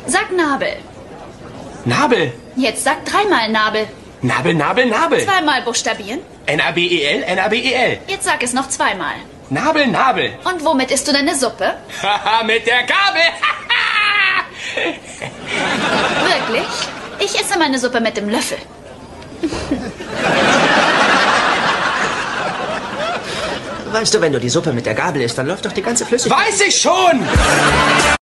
Sag Nabel. Nabel. Jetzt sag dreimal Nabel. Nabel, Nabel, Nabel. Zweimal buchstabieren. N-A-B-E-L, N-A-B-E-L. Jetzt sag es noch zweimal. Nabel, Nabel. Und womit isst du deine Suppe? Haha, mit der Gabel. Wirklich? Ich esse meine Suppe mit dem Löffel. Weißt du, wenn du die Suppe mit der Gabel isst, dann läuft doch die ganze Flüssigkeit. Weiß ich schon!